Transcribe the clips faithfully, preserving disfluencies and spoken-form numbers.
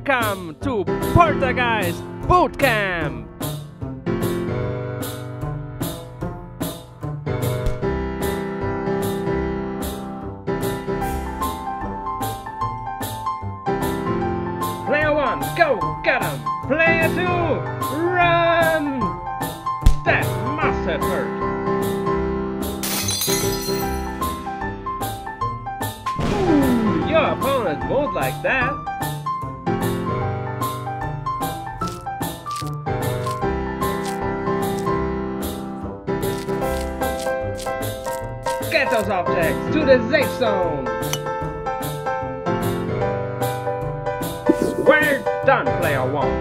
welcome to Poltergeist Bootcamp! Player one, go get him! Player two, run! That must have hurt! Ooh, your opponent won't like that! Get those objects to the safe zone! We're done, player one!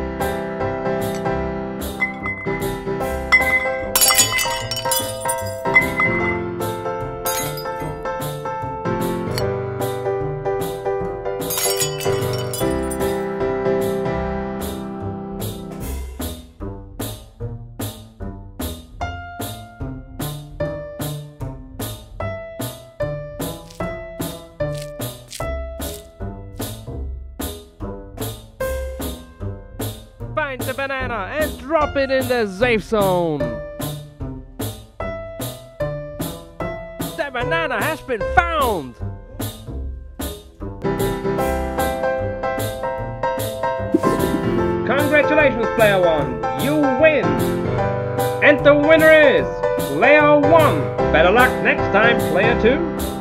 Find the banana and drop it in the safe zone. The banana has been found. Congratulations, player one. You win. And the winner is player one. Better luck next time, player two.